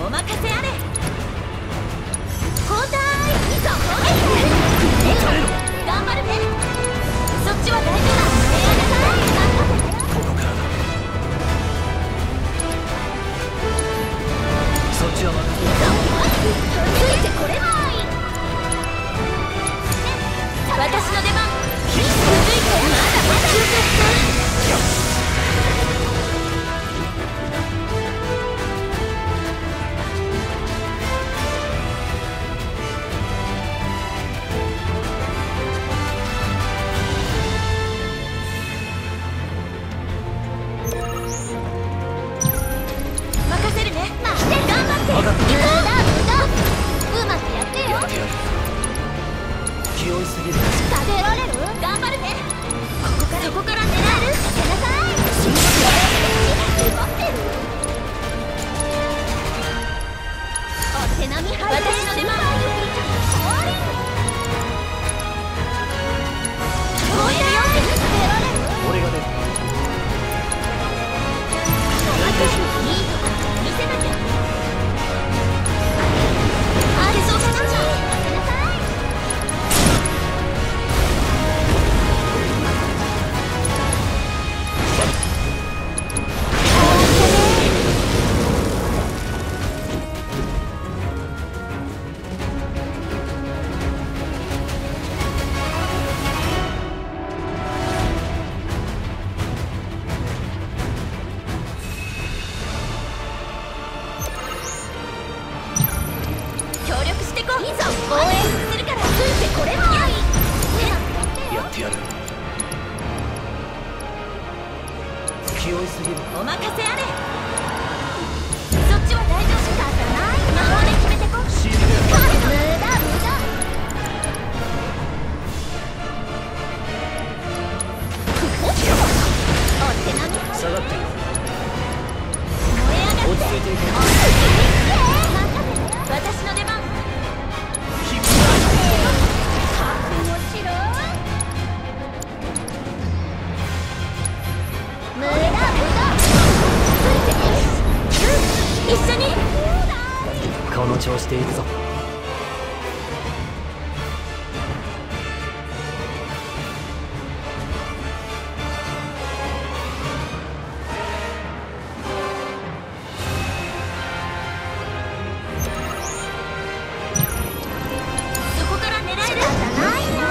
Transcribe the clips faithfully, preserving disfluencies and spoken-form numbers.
お任せあれ。交代。いざ頑張るね。そっちは大丈夫。エアナさんここからだ。そっちは任せついてこれない。私の出番。続いてまだまだ任せるね。まあ、頑張って。無駄無駄。うまくやってよ。気負いすぎる。立てられる？頑張るね。ここからそこから狙える？させなさい。待ってる。お手並み拝見。私の出番。燃えるよ。立てられる？俺が出る。いいとこ見せなきゃ。あれそうしたんじゃ。お任せあれ。そっちは大丈夫。仕方ない。魔法で決めてこ。無駄無駄。お手並み下がって。燃え上がって。落ち着いていけ。私の出番。もちろん。無駄無駄。一緒に。この調子でいくぞ。そこから狙える？ないな。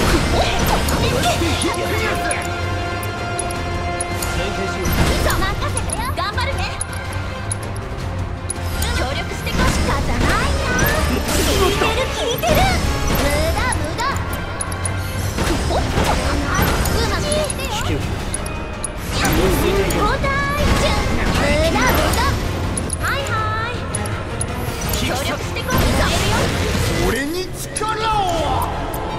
いざ任せてよ。頑張るね。協力してこ。仕方ないな。効いてる効いてる。無駄無駄。うまくやってよ。交代。無駄無駄。はいはい。協力してこ。 俺に力を。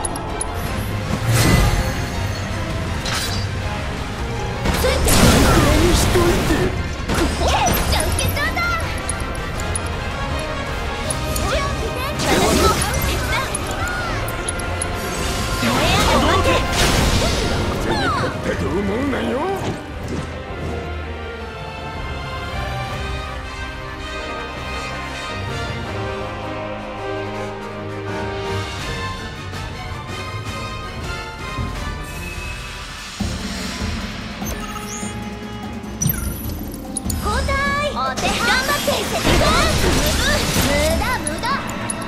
ついてにしといて。 受けちゃ受けちゃだ。私も一旦燃え上がって。 手に勝ったと思うなよ。 お手頑張って。無駄無駄。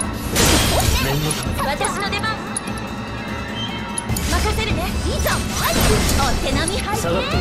私の出番。任せるね。いざお手並み拝見。